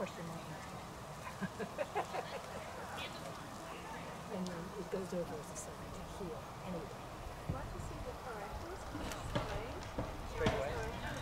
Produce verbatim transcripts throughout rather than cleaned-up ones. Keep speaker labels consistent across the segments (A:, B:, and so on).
A: course, you might not. And then it goes over as a sign to here. Anyway.
B: I'd like to see the correctors. Straight.
C: Straight away.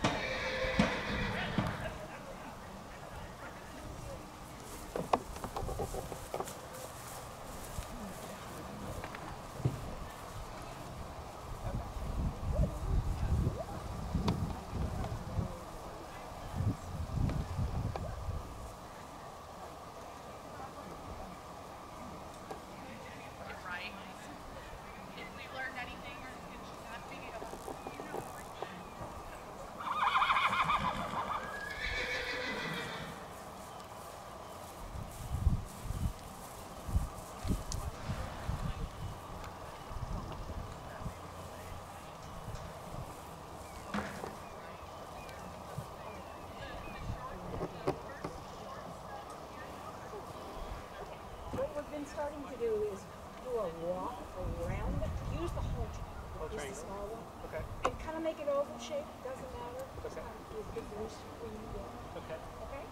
A: What we've been starting to do is do a walk around it. Use the whole
C: Whole
A: use the
C: triangle.
A: small one.
C: Okay.
A: And kind of make it oval shaped. Doesn't matter. Just
C: Okay.
A: kind of use the loose when you go.
C: Okay.
A: Okay?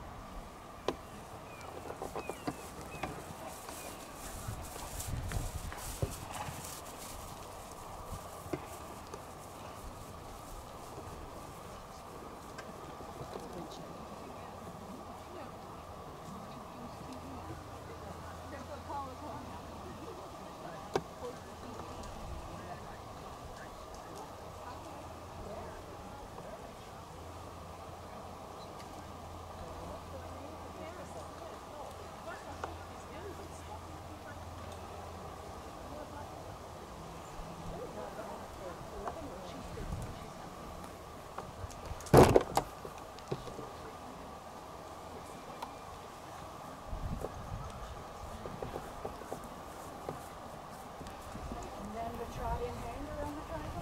A: And then the try and hanger on the triangle.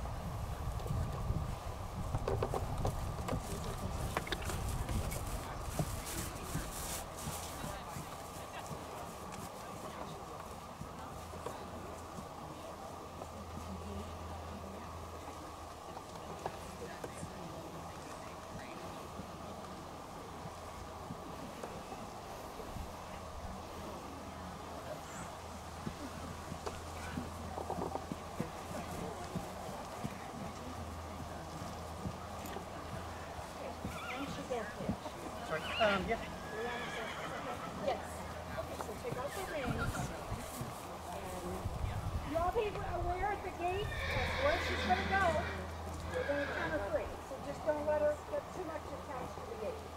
A: Once you get there.
C: Sorry. Um, yeah.
A: Yes. Okay, so take out the rings. And y'all be aware at the gate of where she's going to go. You're going to count her free. So just don't let her get too much attached to the gate.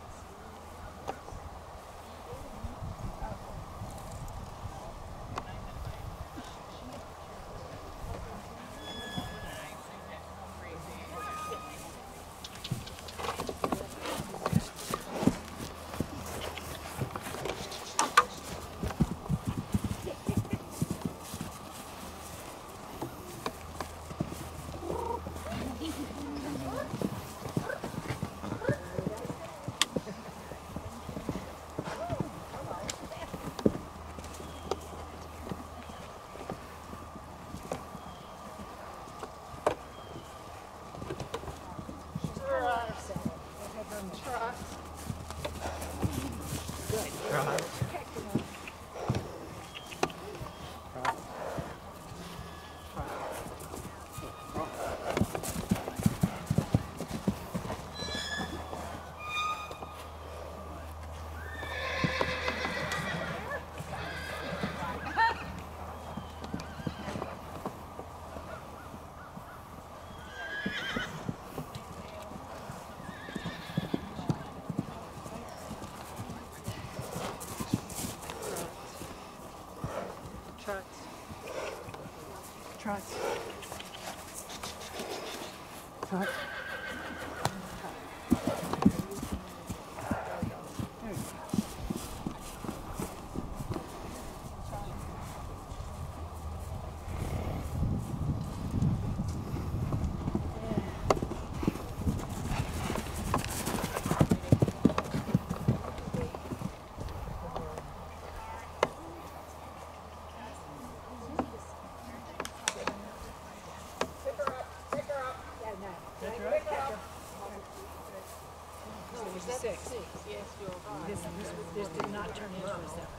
A: was a six.
B: Yes, you're right.
A: This, this, this did not turn into a seven.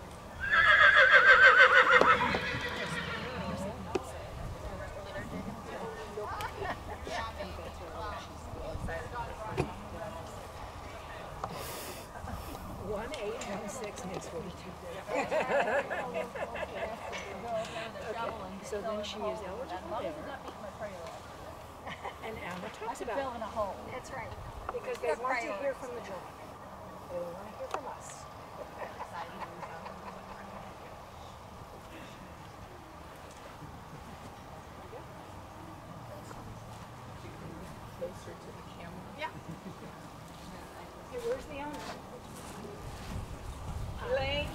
A: One eight, one six makes forty-two. Okay, so then she is eligible there. And Alma talks about it.
B: That's right.
A: Because they want to hear from the jury. They don't want to hear from us.
B: Closer to the camera. Yeah.
A: Okay, where's the owner?
B: Elaine?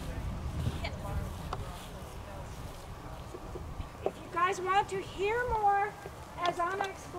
A: If you guys want to hear more, as Anna explained,